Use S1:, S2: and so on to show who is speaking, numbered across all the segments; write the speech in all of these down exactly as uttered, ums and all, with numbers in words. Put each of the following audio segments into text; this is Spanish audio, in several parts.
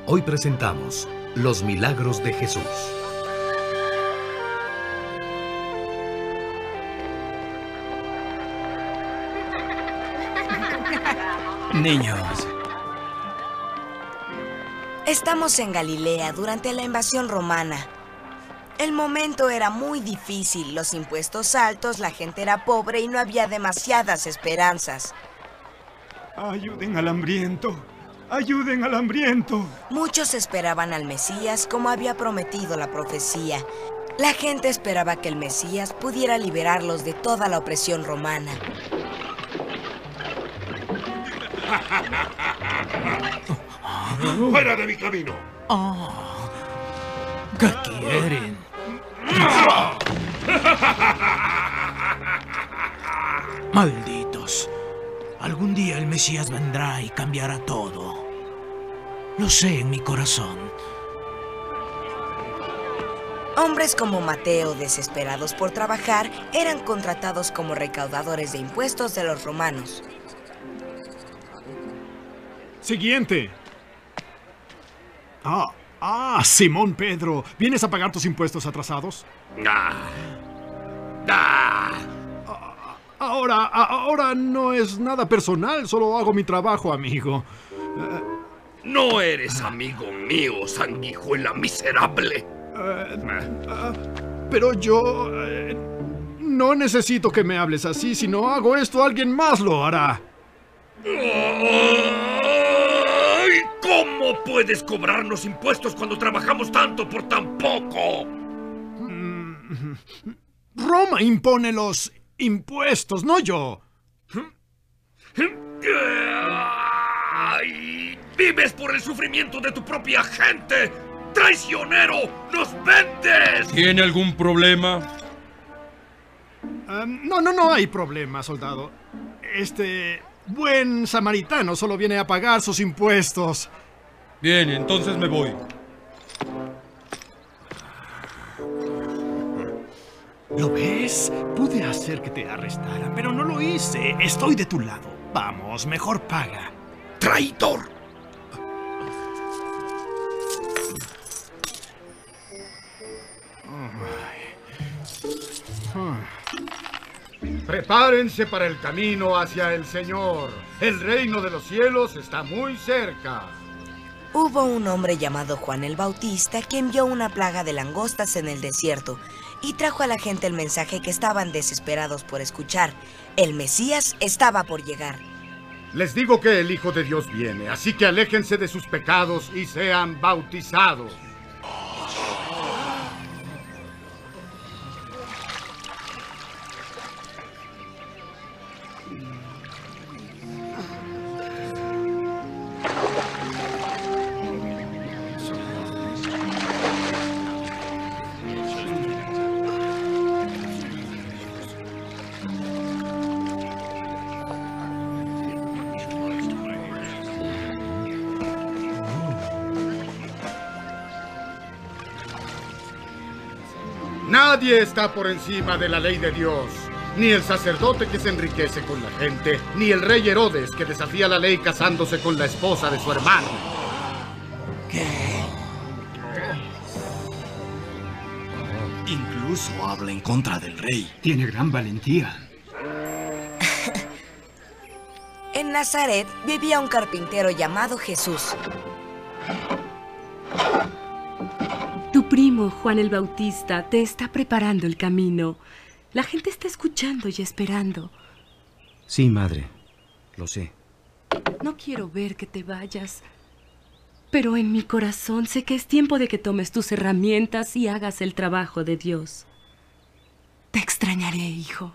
S1: Hoy presentamos Los Milagros de Jesús.
S2: Niños.
S3: Estamos en Galilea durante la invasión romana. El momento era muy difícil, los impuestos altos, la gente era pobre y no había demasiadas esperanzas.
S4: Ayuden al hambriento, ayuden al hambriento.
S3: Muchos esperaban al Mesías como había prometido la profecía. La gente esperaba que el Mesías pudiera liberarlos de toda la opresión romana.
S5: ¡Fuera de mi camino!
S2: Oh, ¿qué quieren? Malditos. Algún día el Mesías vendrá y cambiará todo. Lo sé en mi corazón.
S3: Hombres como Mateo, desesperados por trabajar, eran contratados como recaudadores de impuestos de los romanos.
S4: Siguiente. Ah, ah, Simón Pedro. ¿Vienes a pagar tus impuestos atrasados?
S5: Ah. Ah.
S4: Ahora, ahora no es nada personal, solo hago mi trabajo, amigo.
S5: No eres amigo mío, sanguijuela miserable.
S4: Uh, uh, pero yo uh, no necesito que me hables así. Si no hago esto, alguien más lo hará.
S5: ¡Ay! ¿Cómo puedes cobrarnos impuestos cuando trabajamos tanto por tan poco?
S4: Roma impone los impuestos, no yo.
S5: ¡Ay! ¡Vives por el sufrimiento de tu propia gente! ¡Traicionero! ¡Nos vendes!
S6: ¿Tiene algún problema?
S4: Um, no, no, no hay problema, soldado. Este buen samaritano solo viene a pagar sus impuestos.
S6: Bien, entonces me voy.
S4: ¿Lo ves? Pude hacer que te arrestaran, pero no lo hice. Estoy de tu lado. Vamos, mejor paga.
S5: ¡Traidor!
S7: Prepárense para el camino hacia el Señor. El reino de los cielos está muy cerca.
S3: Hubo un hombre llamado Juan el Bautista que envió una plaga de langostas en el desierto y trajo a la gente el mensaje que estaban desesperados por escuchar. El Mesías estaba por llegar.
S7: Les digo que el Hijo de Dios viene, así que aléjense de sus pecados y sean bautizados. Nadie está por encima de la ley de Dios. Ni el sacerdote que se enriquece con la gente, ni el rey Herodes que desafía la ley casándose con la esposa de su hermano.
S2: ¿Qué? Incluso habla en contra del rey.
S4: Tiene gran valentía.
S3: En Nazaret vivía un carpintero llamado Jesús.
S8: Tu primo, Juan el Bautista, te está preparando el camino. La gente está escuchando y esperando.
S9: Sí, madre. Lo sé.
S8: No quiero ver que te vayas. Pero en mi corazón sé que es tiempo de que tomes tus herramientas y hagas el trabajo de Dios. Te extrañaré, hijo.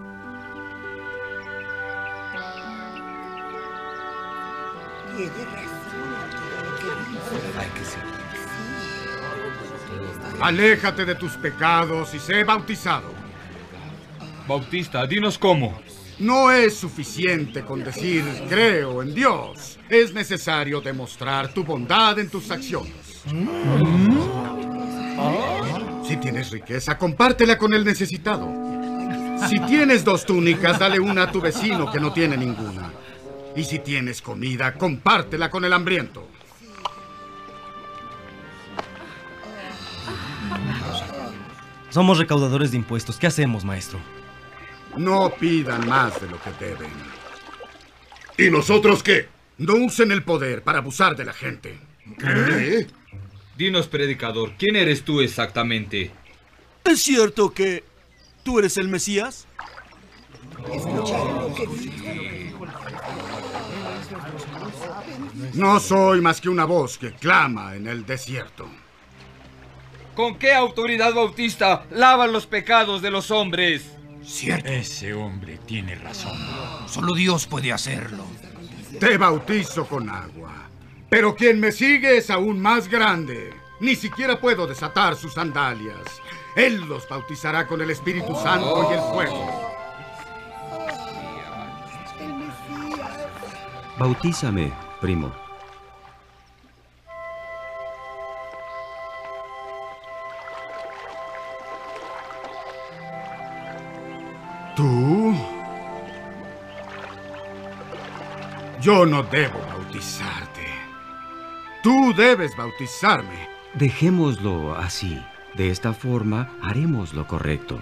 S10: Tiene razón todo lo que dice.
S9: Hay que ser.
S7: Aléjate de tus pecados y sé bautizado.
S6: Bautista, dinos cómo.
S7: No es suficiente con decir creo en Dios. Es necesario demostrar tu bondad en tus acciones. Si tienes riqueza, compártela con el necesitado. Si tienes dos túnicas, dale una a tu vecino que no tiene ninguna. Y si tienes comida, compártela con el hambriento.
S11: Somos recaudadores de impuestos. ¿Qué hacemos, maestro?
S7: No pidan más de lo que deben.
S5: ¿Y nosotros qué?
S7: No usen el poder para abusar de la gente.
S5: ¿Qué?
S6: Dinos, predicador, ¿quién eres tú exactamente?
S12: ¿Es cierto que tú eres el Mesías?
S7: No soy más que una voz que clama en el desierto.
S6: ¿Con qué autoridad, Bautista, lavan los pecados de los hombres?
S2: Cierto.
S13: Ese hombre tiene razón.
S2: Solo Dios puede hacerlo.
S7: Te bautizo con agua, pero quien me sigue es aún más grande. Ni siquiera puedo desatar sus sandalias. Él los bautizará con el Espíritu Santo y el fuego.
S9: Bautízame, primo.
S7: ¿Tú? Yo no debo bautizarte. Tú debes bautizarme.
S9: Dejémoslo así. De esta forma haremos lo correcto.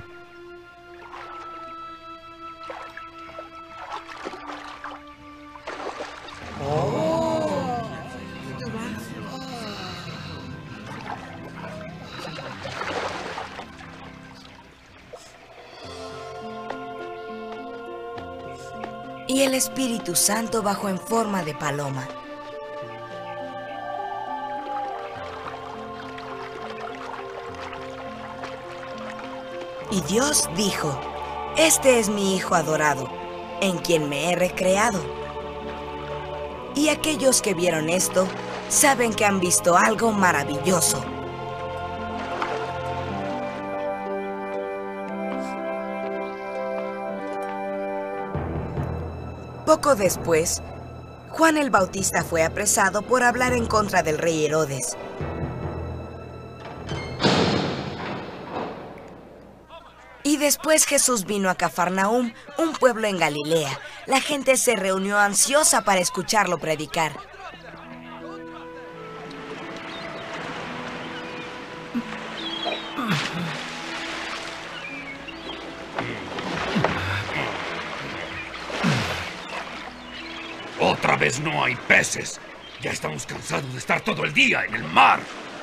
S3: Y el Espíritu Santo bajó en forma de paloma. Y Dios dijo: Este es mi Hijo adorado, en quien me he recreado. Y aquellos que vieron esto saben que han visto algo maravilloso. Poco después, Juan el Bautista fue apresado por hablar en contra del rey Herodes. Y después Jesús vino a Cafarnaúm, un pueblo en Galilea. La gente se reunió ansiosa para escucharlo predicar.
S5: Otra vez no hay peces. Ya estamos cansados de estar todo el día en el mar.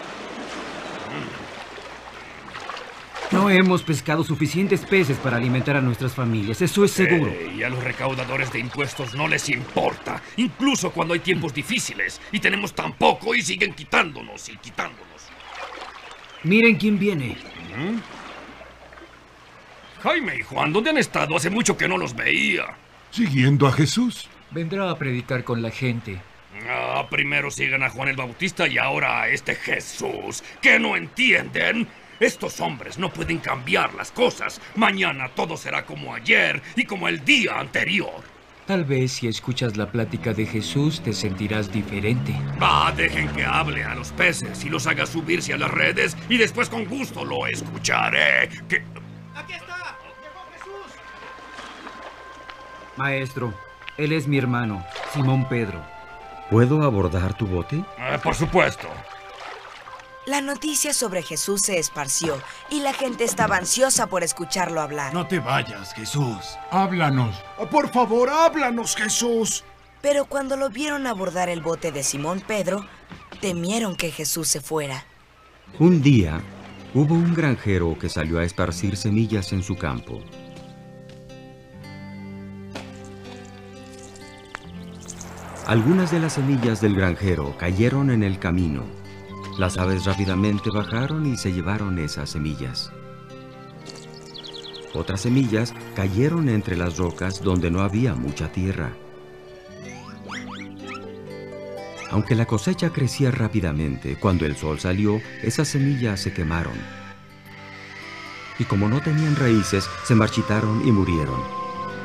S14: No hemos pescado suficientes peces para alimentar a nuestras familias, eso es seguro.
S5: Eh, y a los recaudadores de impuestos no les importa, incluso cuando hay tiempos difíciles y tenemos tan poco y siguen quitándonos y quitándonos.
S14: Miren quién viene.
S5: ¿Mm? Jaime y Juan, ¿dónde han estado? Hace mucho que no los veía.
S15: Siguiendo a Jesús.
S16: Vendrá a predicar con la gente.
S5: Ah, primero sigan a Juan el Bautista y ahora a este Jesús. ¿Qué no entienden? Estos hombres no pueden cambiar las cosas. Mañana todo será como ayer y como el día anterior.
S16: Tal vez si escuchas la plática de Jesús te sentirás diferente.
S5: Va, dejen que hable a los peces y los haga subirse a las redes y después con gusto lo escucharé. ¿Qué?
S12: ¡Aquí está! ¡Llegó Jesús!
S14: Maestro, él es mi hermano, Simón Pedro.
S9: ¿Puedo abordar tu bote?
S5: Eh, por supuesto.
S3: La noticia sobre Jesús se esparció y la gente estaba ansiosa por escucharlo hablar.
S15: No te vayas, Jesús.
S13: Háblanos.
S12: Por favor, háblanos, Jesús.
S3: Pero cuando lo vieron abordar el bote de Simón Pedro, temieron que Jesús se fuera.
S9: Un día, hubo un granjero que salió a esparcir semillas en su campo. Algunas de las semillas del granjero cayeron en el camino. Las aves rápidamente bajaron y se llevaron esas semillas. Otras semillas cayeron entre las rocas donde no había mucha tierra. Aunque la cosecha crecía rápidamente, cuando el sol salió, esas semillas se quemaron. Y como no tenían raíces, se marchitaron y murieron.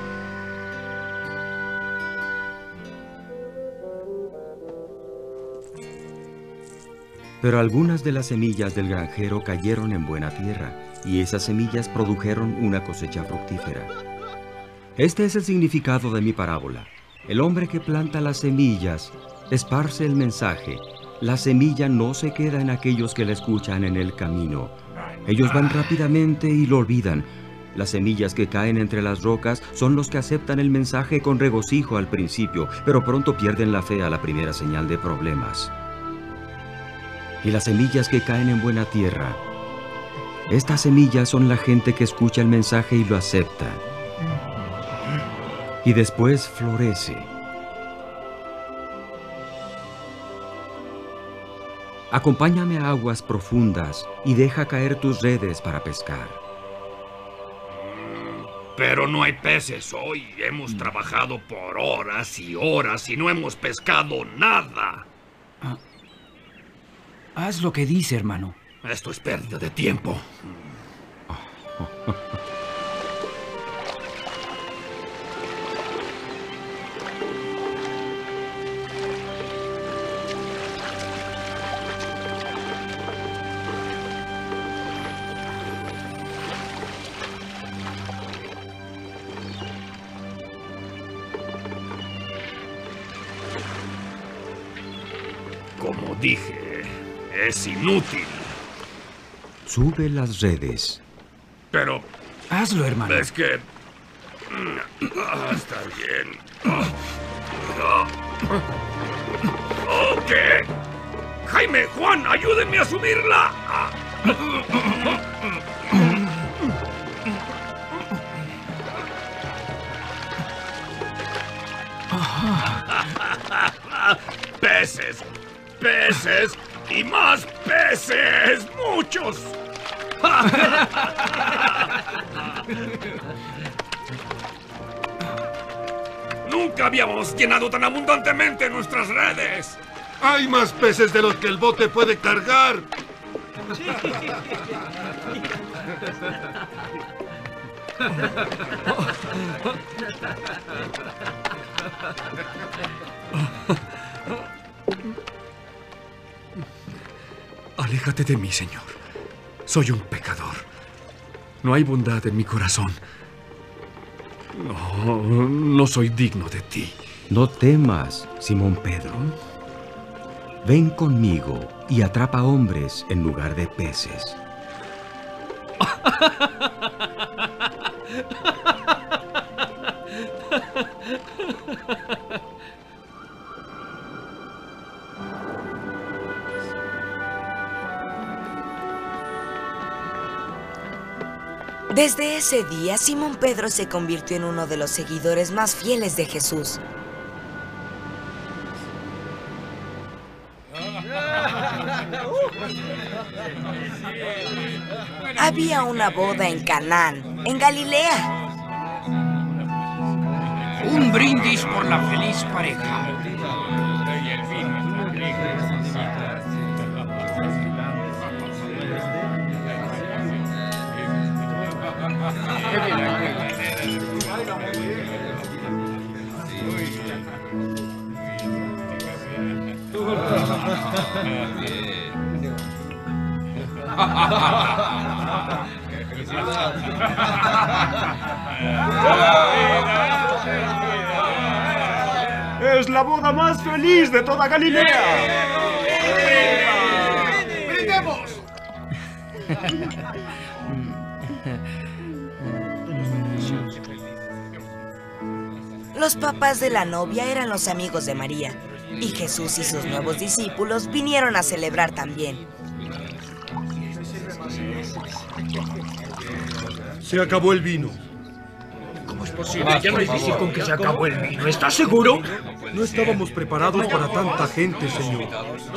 S9: Pero algunas de las semillas del granjero cayeron en buena tierra, y esas semillas produjeron una cosecha fructífera. Este es el significado de mi parábola. El hombre que planta las semillas esparce el mensaje. La semilla no se queda en aquellos que la escuchan en el camino. Ellos van rápidamente y lo olvidan. Las semillas que caen entre las rocas son los que aceptan el mensaje con regocijo al principio, pero pronto pierden la fe a la primera señal de problemas. Y las semillas que caen en buena tierra, estas semillas son la gente que escucha el mensaje y lo acepta. Y después florece. Acompáñame a aguas profundas y deja caer tus redes para pescar.
S5: Pero no hay peces hoy. Hemos trabajado por horas y horas y no hemos pescado nada.
S14: Ah, haz lo que dice, hermano.
S5: Esto es pérdida de tiempo. Como dije, es inútil.
S9: Sube las redes.
S5: Pero...
S14: hazlo, hermano.
S5: Es que... Ah, está bien. Ah. Ok. Jaime, Juan, ayúdenme a subirla. Peces, peces y más peces, muchos. Nunca habíamos llenado tan abundantemente nuestras redes.
S15: Hay más peces de los que el bote puede cargar.
S17: Aléjate de mí, Señor. Soy un pecador. No hay bondad en mi corazón. No, no soy digno de ti.
S9: No temas, Simón Pedro. Ven conmigo y atrapa hombres en lugar de peces.
S3: Desde ese día, Simón Pedro se convirtió en uno de los seguidores más fieles de Jesús. Había una boda en Canaán, en Galilea.
S2: Un brindis por la feliz pareja.
S18: ¡Es la boda más feliz de toda Galilea!
S10: ¡Brindemos!
S3: Los papás de la novia eran los amigos de María, y Jesús y sus nuevos discípulos vinieron a celebrar también.
S15: Se acabó el vino.
S2: ¿Cómo es posible? Ya no hay difícil con que se acabó el vino. ¿Estás seguro?
S15: No estábamos preparados para tanta gente, señor.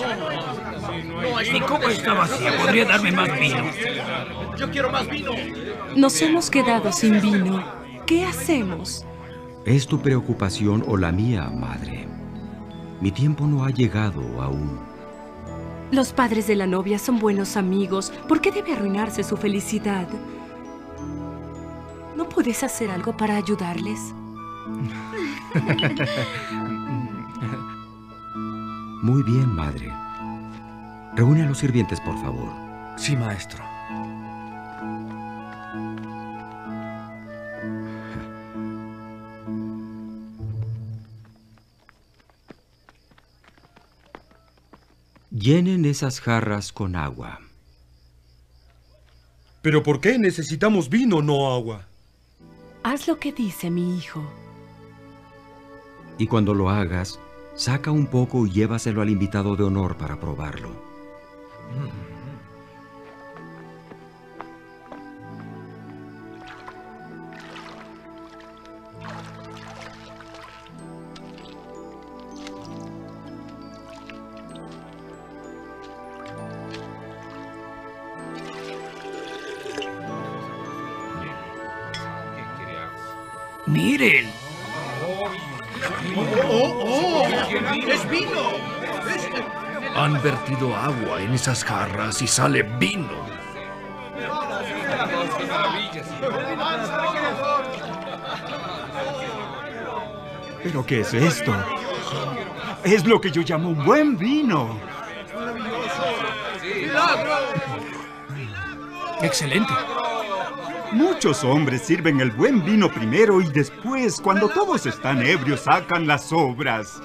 S2: ¿Y cómo está vacía? ¿Podría darme más vino? Yo quiero más vino.
S8: Nos hemos quedado sin vino. ¿Qué hacemos?
S9: ¿Es tu preocupación o la mía, madre? Mi tiempo no ha llegado aún.
S8: Los padres de la novia son buenos amigos. ¿Por qué debe arruinarse su felicidad? ¿No puedes hacer algo para ayudarles?
S9: Muy bien, madre. Reúne a los sirvientes, por favor.
S17: Sí, maestro.
S9: Llenen esas jarras con agua.
S15: ¿Pero por qué necesitamos vino, no agua?
S8: Haz lo que dice mi hijo.
S9: Y cuando lo hagas, saca un poco y llévaselo al invitado de honor para probarlo.
S2: ¡Miren!
S4: ¡Oh, oh, oh! ¡Es vino!
S1: Han vertido agua en esas jarras y sale vino.
S19: ¿Pero qué es esto? Es lo que yo llamo un buen vino.
S2: ¡Excelente!
S19: Muchos hombres sirven el buen vino primero y después, cuando todos están ebrios, sacan las sobras.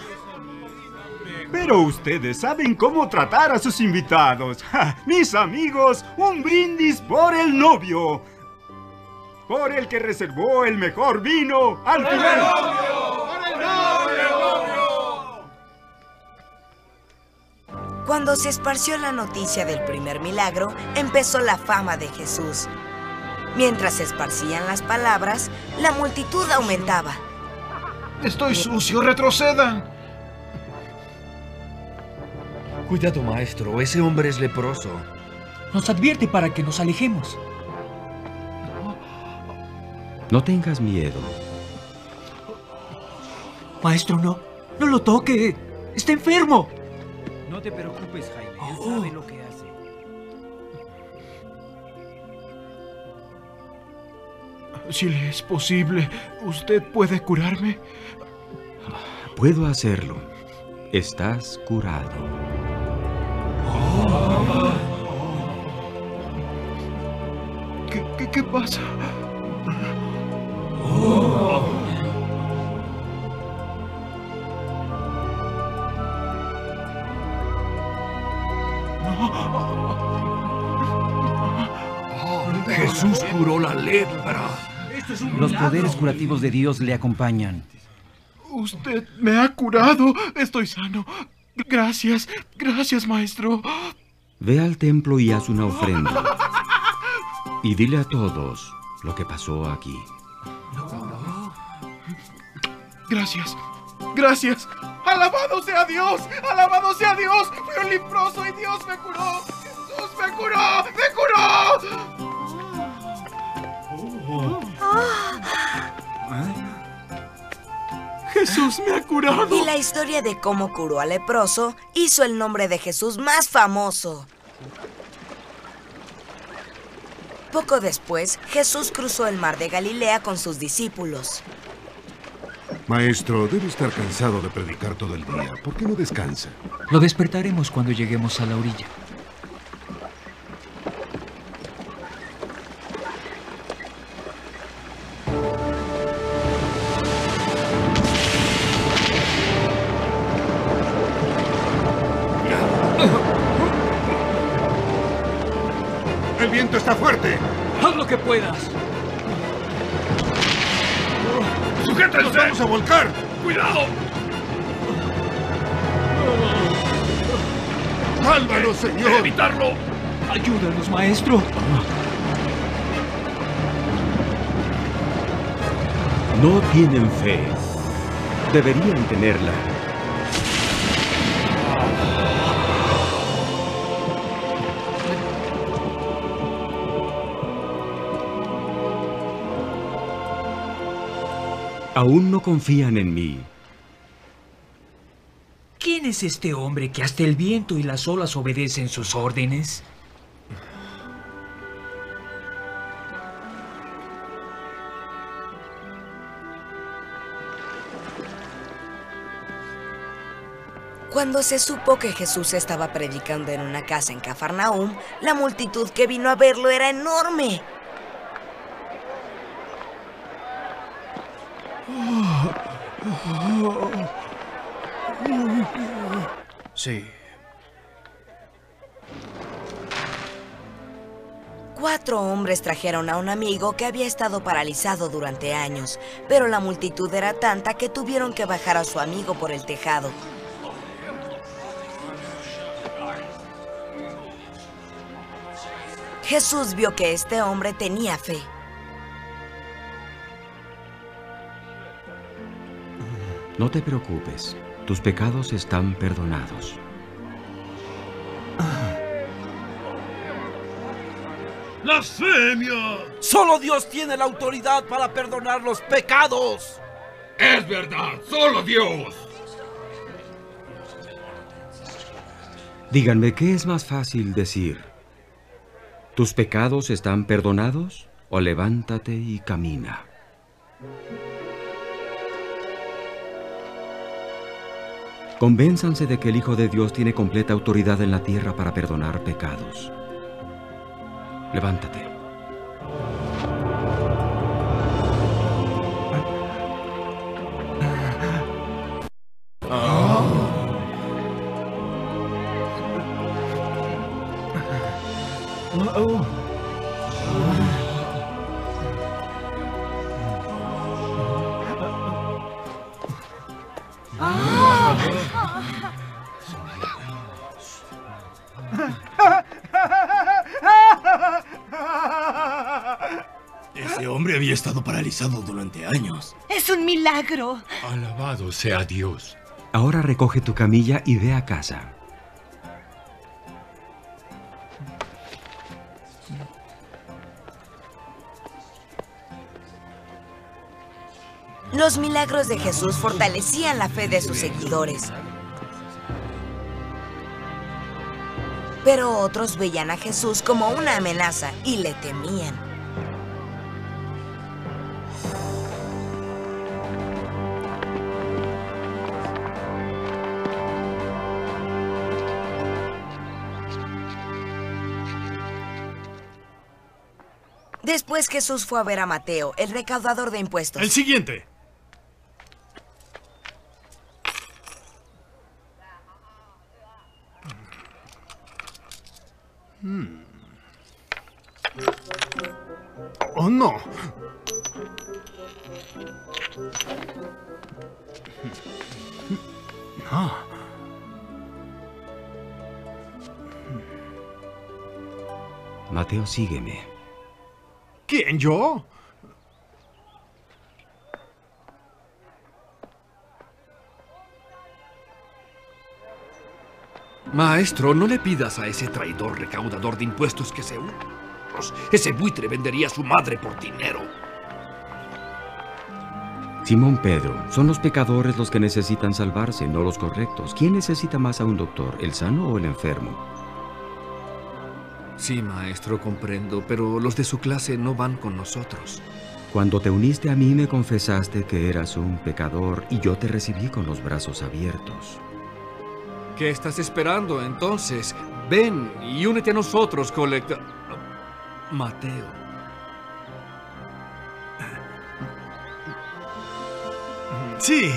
S19: Pero ustedes saben cómo tratar a sus invitados. Mis amigos, un brindis por el novio. Por el que reservó el mejor vino al final.
S3: Cuando se esparció la noticia del primer milagro, empezó la fama de Jesús. Mientras se esparcían las palabras, la multitud aumentaba.
S4: ¡Estoy sucio! ¡Retrocedan!
S5: Cuidado, maestro. Ese hombre es leproso.
S2: Nos advierte para que nos alejemos.
S9: No tengas miedo.
S2: Maestro, no. No lo toque. Está enfermo.
S14: No te preocupes, Jaime. Él sabe lo que hace.
S15: Si le es posible, ¿usted puede curarme?
S9: Puedo hacerlo. Estás curado.
S15: Oh. ¿Qué, qué, qué pasa? Oh.
S1: Jesús curó la lepra.
S14: Los poderes curativos de Dios le acompañan.
S15: Usted me ha curado. Estoy sano. Gracias. Gracias, maestro.
S9: Ve al templo y haz una ofrenda. Y dile a todos lo que pasó aquí.
S15: Gracias. Gracias. ¡Alabado sea Dios! ¡Alabado sea Dios! Fui un leproso y Dios me curó. ¡Jesús me curó! ¡Me curó! ¡Jesús me ha curado!
S3: Y la historia de cómo curó al leproso hizo el nombre de Jesús más famoso. Poco después, Jesús cruzó el mar de Galilea con sus discípulos.
S20: Maestro, debe estar cansado de predicar todo el día. ¿Por qué no descansa?
S2: Lo despertaremos cuando lleguemos a la orilla.
S7: ¡El viento está fuerte!
S2: ¡Haz lo que puedas!
S7: ¡Sujétense! ¡Nos vamos a volcar!
S5: ¡Cuidado!
S7: ¡Sálvanos, señor!
S5: ¡Evitarlo!
S2: ¡Ayúdanos, maestro!
S9: No tienen fe. Deberían tenerla. Aún no confían en mí.
S2: ¿Quién es este hombre que hasta el viento y las olas obedecen sus órdenes?
S3: Cuando se supo que Jesús estaba predicando en una casa en Cafarnaúm, la multitud que vino a verlo era enorme.
S1: Sí.
S3: Cuatro hombres trajeron a un amigo que había estado paralizado durante años, pero la multitud era tanta que tuvieron que bajar a su amigo por el tejado. Jesús vio que este hombre tenía fe.
S9: No te preocupes, tus pecados están perdonados.
S1: ¡Blasfemia!
S12: Solo Dios tiene la autoridad para perdonar los pecados.
S5: Es verdad, solo Dios.
S9: Díganme, ¿qué es más fácil decir? ¿Tus pecados están perdonados? ¿O levántate y camina? Convénzanse de que el Hijo de Dios tiene completa autoridad en la tierra para perdonar pecados. Levántate.
S21: Ese hombre había estado paralizado durante años.
S10: ¡Es un milagro!
S17: Alabado sea Dios.
S9: Ahora recoge tu camilla y ve a casa.
S3: Los milagros de Jesús fortalecían la fe de sus seguidores. Pero otros veían a Jesús como una amenaza y le temían. Después Jesús fue a ver a Mateo, el recaudador de impuestos.
S4: El siguiente. Hmm. Oh, no. No.
S9: Mateo, sígueme.
S4: ¿Quién, yo?
S1: Maestro, no le pidas a ese traidor recaudador de impuestos que se una. Ese buitre vendería a su madre por dinero.
S9: Simón Pedro, son los pecadores los que necesitan salvarse, no los correctos. ¿Quién necesita más a un doctor, el sano o el enfermo?
S1: Sí, maestro, comprendo, pero los de su clase no van con nosotros.
S9: Cuando te uniste a mí me confesaste que eras un pecador y yo te recibí con los brazos abiertos.
S1: ¿Qué estás esperando, entonces? Ven y únete a nosotros, colecta... Mateo.
S4: Sí.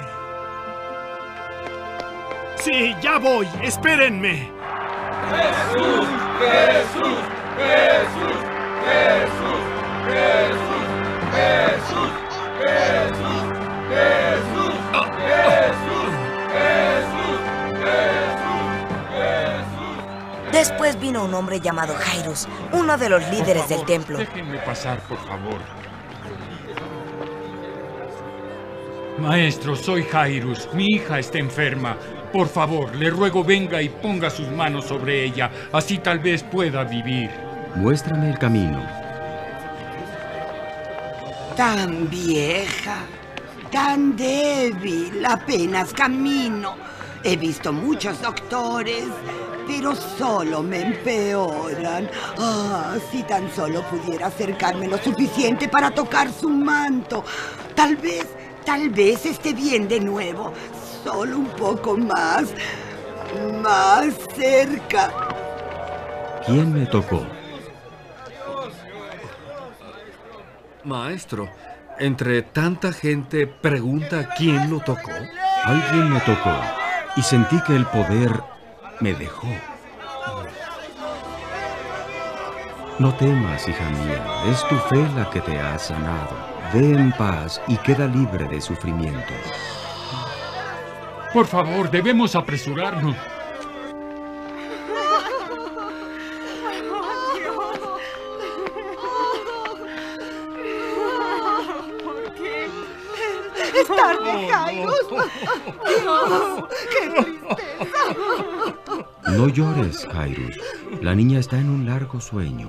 S4: Sí, ya voy. Espérenme.
S5: Jesús, Jesús, Jesús, Jesús, Jesús, Jesús, Jesús, Jesús, Jesús, Jesús, Jesús.
S3: Después vino un hombre llamado Jairus, uno de los líderes
S13: Por favor,
S3: del templo.
S13: Déjenme pasar, por favor. Maestro, soy Jairus. Mi hija está enferma. Por favor, le ruego venga y ponga sus manos sobre ella. Así tal vez pueda vivir.
S9: Muéstrame el camino.
S10: Tan vieja, tan débil, apenas camino. He visto muchos doctores, pero solo me empeoran. Ah, si tan solo pudiera acercarme lo suficiente para tocar su manto. Tal vez, tal vez esté bien de nuevo. Solo un poco más, más cerca.
S9: ¿Quién me tocó?
S1: Maestro, entre tanta gente pregunta quién lo tocó.
S9: Alguien me tocó y sentí que el poder me dejó. No temas, hija mía, es tu fe la que te ha sanado. Ve en paz y queda libre de sufrimiento.
S13: Por favor, debemos apresurarnos.
S10: ¡Es tarde, Jairus! ¡Dios! ¡Qué tristeza!
S9: No llores, Jairus. La niña está en un largo sueño.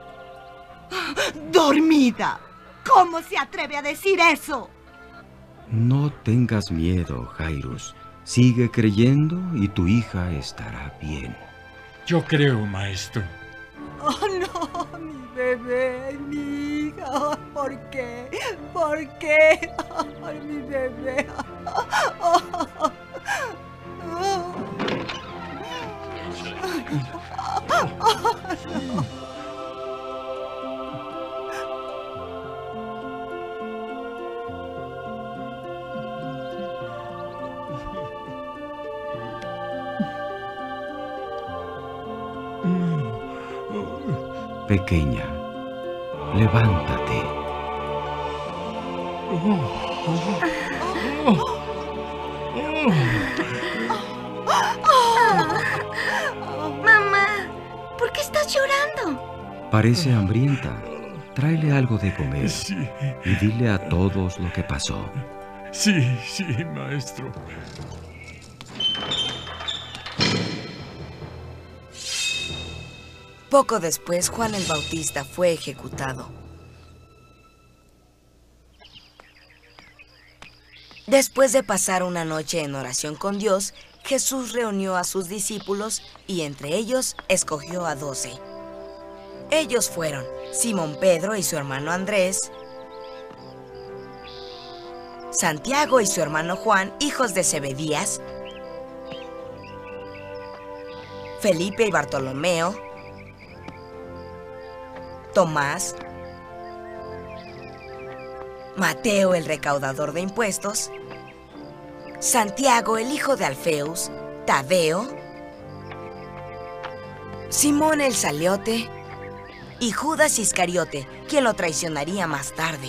S10: ¡Dormida! ¿Cómo se atreve a decir eso?
S9: No tengas miedo, Jairus. Sigue creyendo y tu hija estará bien.
S13: Yo creo, maestro.
S10: ¡Oh, no! ¡Mi bebé! ¡Mi hija! ¿Por qué? ¿Por qué? ¡Ay, mi bebé! Oh, oh.
S9: Pequeña, levántate.
S11: Mamá, ¿por qué estás llorando?
S9: Parece hambrienta. Tráele algo de comer. Sí. Y dile a todos lo que pasó.
S13: Sí, sí, maestro.
S3: Poco después, Juan el Bautista fue ejecutado. Después de pasar una noche en oración con Dios, Jesús reunió a sus discípulos y entre ellos escogió a doce. Ellos fueron Simón Pedro y su hermano Andrés, Santiago y su hermano Juan, hijos de Zebedías, Felipe y Bartolomeo, Tomás, Mateo el recaudador de impuestos, Santiago el hijo de Alfeus, Tadeo, Simón el Zaleote y Judas Iscariote, quien lo traicionaría más tarde.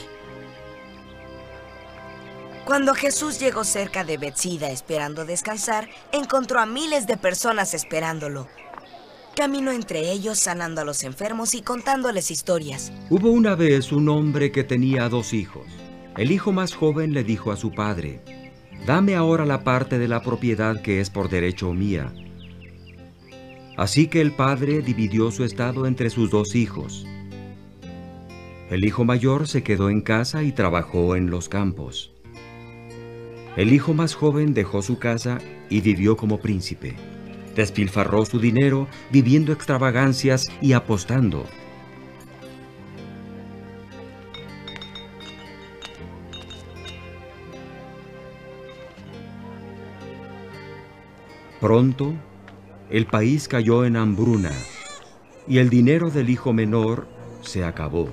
S3: Cuando Jesús llegó cerca de Bethsaida esperando descansar, encontró a miles de personas esperándolo. Caminó entre ellos sanando a los enfermos y contándoles historias.
S9: Hubo una vez un hombre que tenía dos hijos. El hijo más joven le dijo a su padre: «Dame ahora la parte de la propiedad que es por derecho mía». Así que el padre dividió su estado entre sus dos hijos. El hijo mayor se quedó en casa y trabajó en los campos. El hijo más joven dejó su casa y vivió como príncipe. Despilfarró su dinero viviendo extravagancias y apostando. Pronto, el país cayó en hambruna y el dinero del hijo menor se acabó.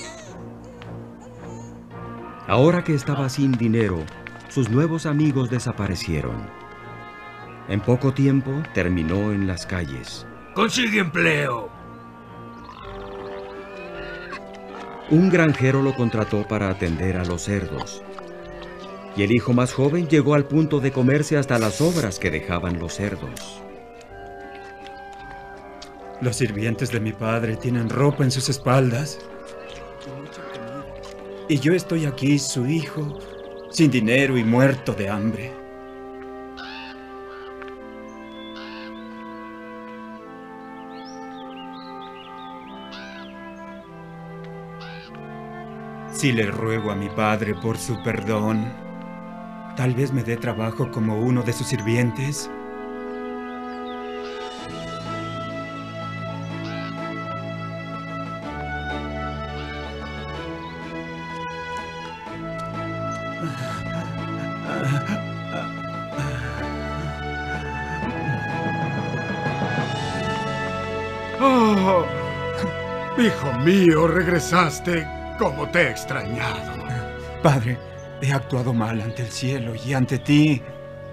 S9: Ahora que estaba sin dinero, sus nuevos amigos desaparecieron. En poco tiempo terminó en las calles.
S21: ¡Consigue empleo!
S9: Un granjero lo contrató para atender a los cerdos. Y el hijo más joven llegó al punto de comerse hasta las sobras que dejaban los cerdos.
S22: Los sirvientes de mi padre tienen ropa en sus espaldas. Y yo estoy aquí, su hijo, sin dinero y muerto de hambre. Si le ruego a mi padre por su perdón, tal vez me dé trabajo como uno de sus sirvientes.
S7: Oh, hijo mío, regresaste. ¿Cómo te he extrañado?
S22: Padre, he actuado mal ante el cielo y ante ti.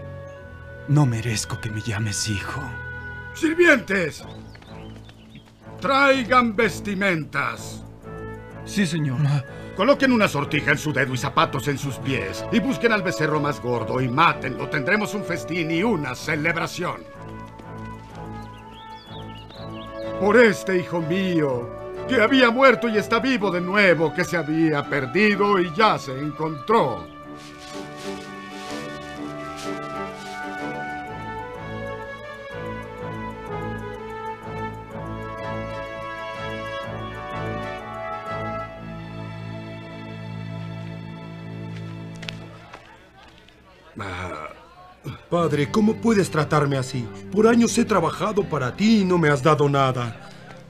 S22: No merezco que me llames hijo.
S7: ¡Sirvientes! Traigan vestimentas.
S4: Sí, señor.
S7: Coloquen una sortija en su dedo y zapatos en sus pies. Y busquen al becerro más gordo y mátenlo. Tendremos un festín y una celebración. Por este hijo mío, que había muerto y está vivo de nuevo, que se había perdido y ya se encontró.
S6: Padre, ¿cómo puedes tratarme así? Por años he trabajado para ti y no me has dado nada.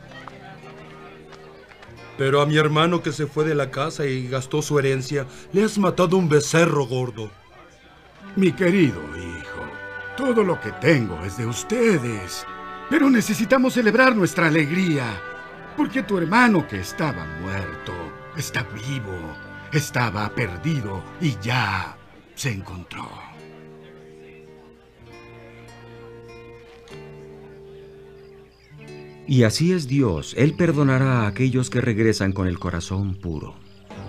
S6: Pero a mi hermano que se fue de la casa y gastó su herencia, le has matado un becerro gordo.
S7: Mi querido hijo, todo lo que tengo es de ustedes. Pero necesitamos celebrar nuestra alegría. Porque tu hermano que estaba muerto, está vivo. Estaba perdido y ya se encontró.
S9: Y así es Dios, Él perdonará a aquellos que regresan con el corazón puro.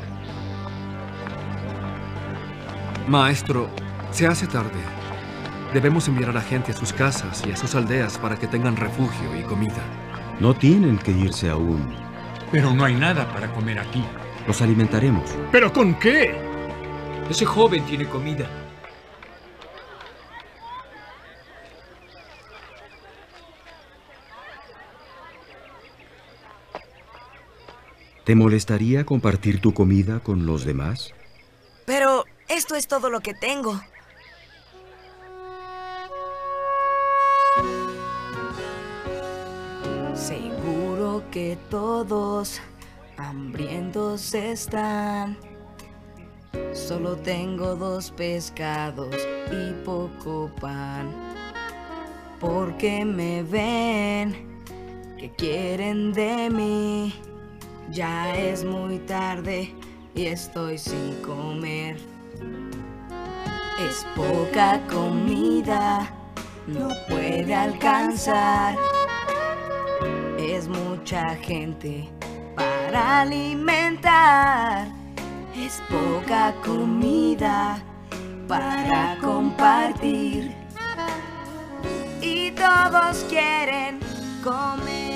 S17: Maestro, se hace tarde. Debemos enviar a la gente a sus casas y a sus aldeas para que tengan refugio y comida.
S9: No tienen que irse aún.
S13: Pero no hay nada para comer aquí.
S9: Los alimentaremos.
S4: ¿Pero con qué?
S2: Ese joven tiene comida.
S9: ¿Te molestaría compartir tu comida con los demás?
S3: Pero esto es todo lo que tengo. Seguro que todos hambrientos están. Solo tengo dos pescados y poco pan. Porque me ven, que quieren de mí. Ya es muy tarde y estoy sin comer. Es poca comida, no puede alcanzar. Es mucha gente para alimentar. Es poca comida para compartir. Y todos quieren comer.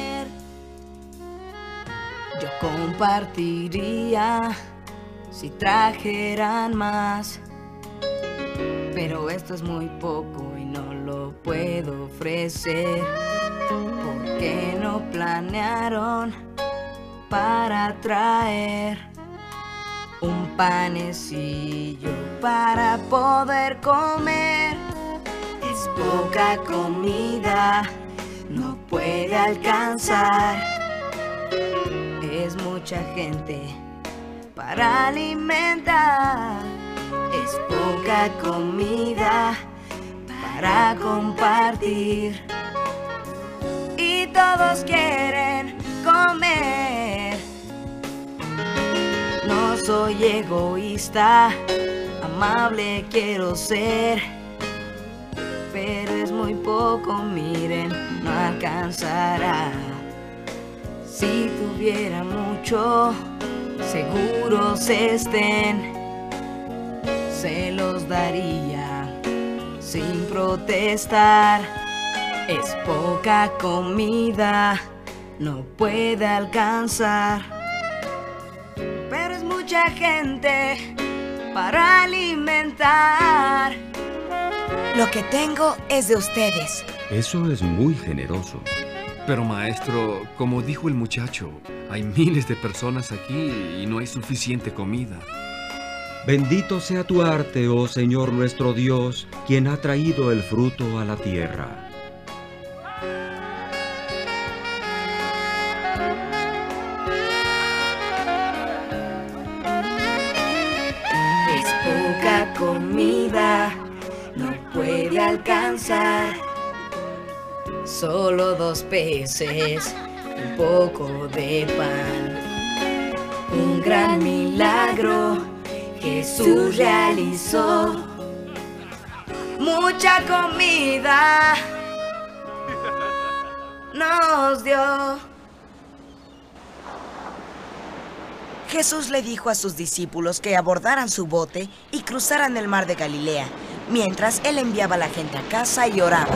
S3: Yo compartiría si trajeran más, pero esto es muy poco y no lo puedo ofrecer, porque no planearon para traer un panecillo para poder comer. Es poca comida, no puede alcanzar. Es mucha gente para alimentar. Es poca comida para compartir. Y todos quieren comer. No soy egoísta, amable quiero ser. Pero es muy poco, miren, no alcanzará. Si tuviera mucho, seguros estén, se los daría sin protestar. Es poca comida, no puede alcanzar, pero es mucha gente para alimentar. Lo que tengo es de ustedes.
S9: Eso es muy generoso.
S17: Pero maestro, como dijo el muchacho, hay miles de personas aquí y no hay suficiente comida.
S9: Bendito sea tu arte, oh Señor nuestro Dios, quien ha traído el fruto a la tierra.
S3: Es poca comida, no puede alcanzar. Solo dos peces, un poco de pan. Un gran milagro Jesús realizó. Mucha comida nos dio. Jesús le dijo a sus discípulos que abordaran su bote y cruzaran el mar de Galilea, mientras él enviaba a la gente a casa y oraba.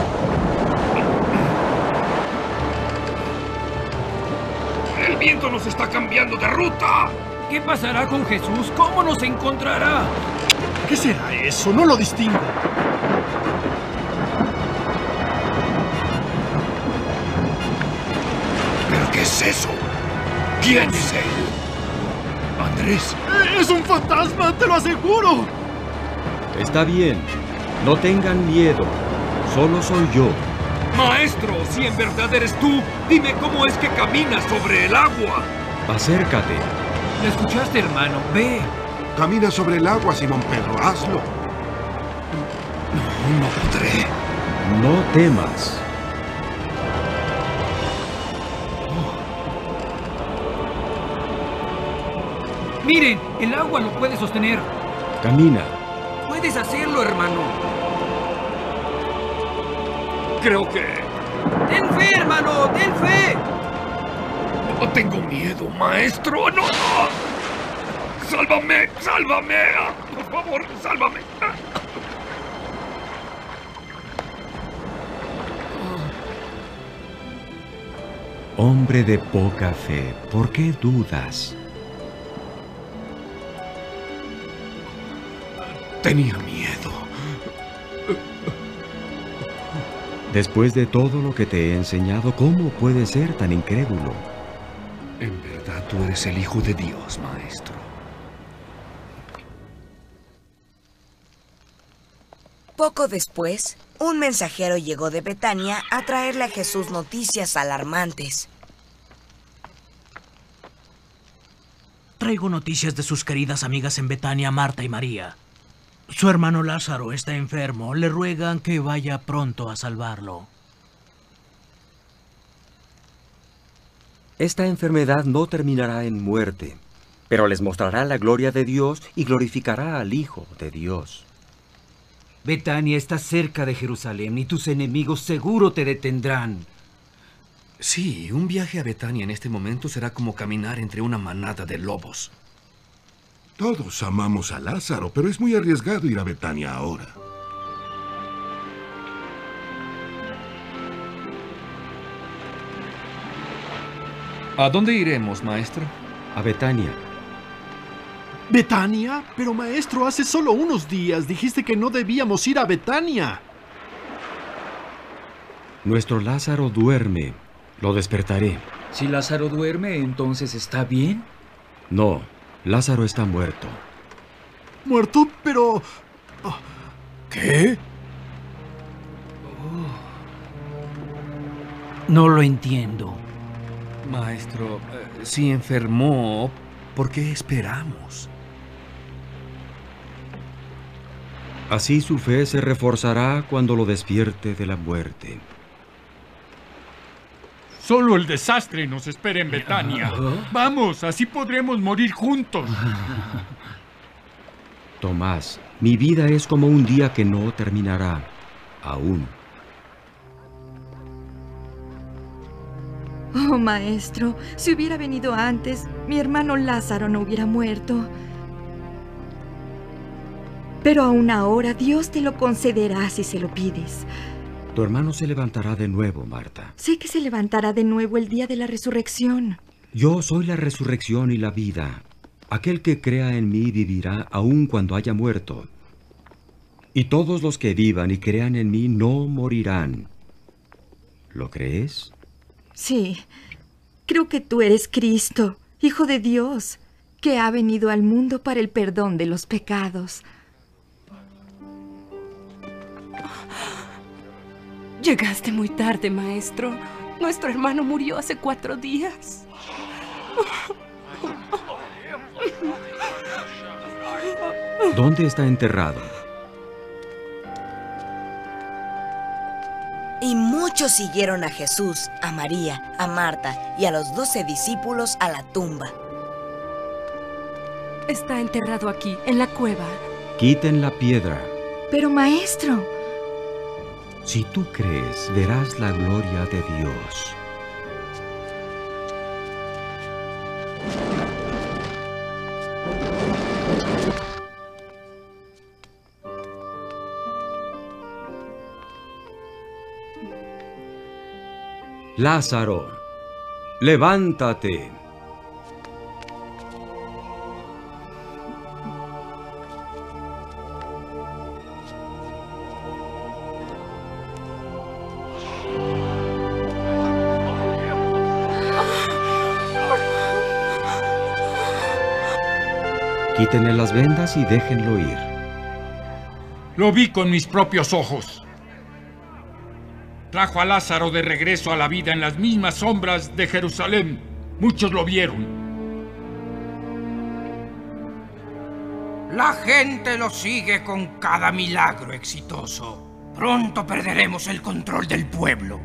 S5: ¡El viento nos está cambiando de ruta!
S2: ¿Qué pasará con Jesús? ¿Cómo nos encontrará?
S4: ¿Qué será eso? No lo distingo.
S5: ¿Pero qué es eso? ¿Quién es él? ¿Andrés?
S4: ¡Es un fantasma, te lo aseguro!
S9: Está bien. No tengan miedo. Solo soy yo.
S5: Maestro, si en verdad eres tú, dime cómo es que caminas sobre el agua.
S9: Acércate.
S2: ¿Lo escuchaste, hermano? Ve.
S20: Camina sobre el agua, Simón Pedro. Hazlo.
S5: No, no podré.
S9: No temas.
S2: Miren, el agua lo puede sostener.
S9: Camina.
S2: Puedes hacerlo, hermano.
S5: Creo que...
S2: ¡Ten fe, hermano! ¡Ten fe!
S5: No tengo miedo, maestro. ¡No! no. ¡Sálvame! ¡Sálvame! Por favor, sálvame.
S9: Hombre de poca fe, ¿por qué dudas?
S5: Tenía miedo.
S9: Después de todo lo que te he enseñado, ¿cómo puedes ser tan incrédulo?
S1: En verdad, tú eres el Hijo de Dios, maestro.
S3: Poco después, un mensajero llegó de Betania a traerle a Jesús noticias alarmantes.
S2: Traigo noticias de sus queridas amigas en Betania, Marta y María. Su hermano Lázaro está enfermo. Le ruegan que vaya pronto a salvarlo.
S9: Esta enfermedad no terminará en muerte, pero les mostrará la gloria de Dios y glorificará al Hijo de Dios.
S14: Betania está cerca de Jerusalén y tus enemigos seguro te detendrán.
S1: Sí, un viaje a Betania en este momento será como caminar entre una manada de lobos.
S20: Todos amamos a Lázaro, pero es muy arriesgado ir a Betania ahora.
S1: ¿A dónde iremos, maestro?
S9: A Betania.
S4: ¿Betania? Pero maestro, hace solo unos días dijiste que no debíamos ir a Betania.
S9: Nuestro Lázaro duerme. Lo despertaré.
S16: Si Lázaro duerme, ¿entonces está bien?
S9: No, Lázaro está muerto.
S4: ¿Muerto? Pero... Oh.
S2: ¿Qué? No lo entiendo.
S1: Maestro, eh, si enfermó, ¿por qué esperamos?
S9: Así su fe se reforzará cuando lo despierte de la muerte.
S13: Solo el desastre nos espera en Betania. Vamos, así podremos morir juntos.
S9: Tomás, mi vida es como un día que no terminará, aún.
S11: Oh, maestro, si hubiera venido antes, mi hermano Lázaro no hubiera muerto. Pero aún ahora Dios te lo concederá si se lo pides.
S9: Tu hermano se levantará de nuevo, Marta.
S11: Sé que se levantará de nuevo el día de la resurrección.
S9: Yo soy la resurrección y la vida. Aquel que crea en mí vivirá aun cuando haya muerto. Y todos los que vivan y crean en mí no morirán. ¿Lo crees?
S11: Sí, creo que tú eres Cristo, Hijo de Dios, que ha venido al mundo para el perdón de los pecados.
S8: Llegaste muy tarde, maestro. Nuestro hermano murió hace cuatro días.
S9: ¿Dónde está enterrado?
S3: Y muchos siguieron a Jesús, a María, a Marta y a los doce discípulos a la tumba.
S8: Está enterrado aquí, en la cueva.
S9: Quiten la piedra.
S11: Pero, maestro...
S9: Si tú crees, verás la gloria de Dios. Lázaro, levántate. Quítenle las vendas y déjenlo ir.
S13: Lo vi con mis propios ojos. Trajo a Lázaro de regreso a la vida en las mismas sombras de Jerusalén. Muchos lo vieron.
S18: La gente lo sigue con cada milagro exitoso. Pronto perderemos el control del pueblo.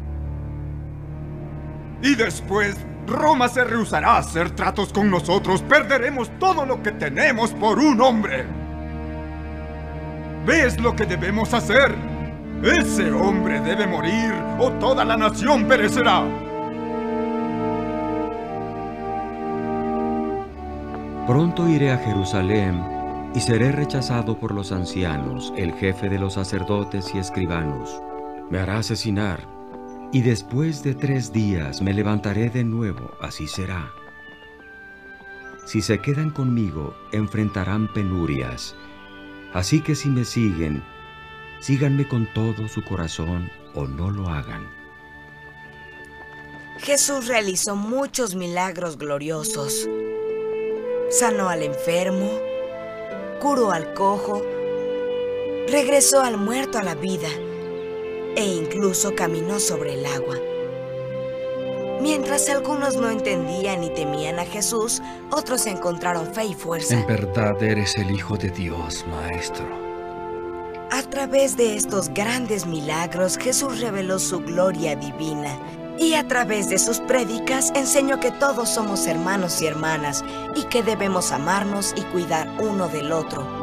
S19: Y después, Roma se rehusará a hacer tratos con nosotros. Perderemos todo lo que tenemos por un hombre. ¿Ves lo que debemos hacer? Ese hombre debe morir o toda la nación perecerá.
S9: Pronto iré a Jerusalén y seré rechazado por los ancianos, el jefe de los sacerdotes y escribanos. Me hará asesinar, y después de tres días me levantaré de nuevo, así será. Si se quedan conmigo, enfrentarán penurias. Así que si me siguen, síganme con todo su corazón o no lo hagan.
S3: Jesús realizó muchos milagros gloriosos. Sanó al enfermo, curó al cojo, regresó al muerto a la vida e incluso caminó sobre el agua. Mientras algunos no entendían y temían a Jesús, otros encontraron fe y fuerza.
S1: En verdad eres el Hijo de Dios, Maestro.
S3: A través de estos grandes milagros, Jesús reveló su gloria divina. Y a través de sus prédicas enseñó que todos somos hermanos y hermanas y que debemos amarnos y cuidar uno del otro.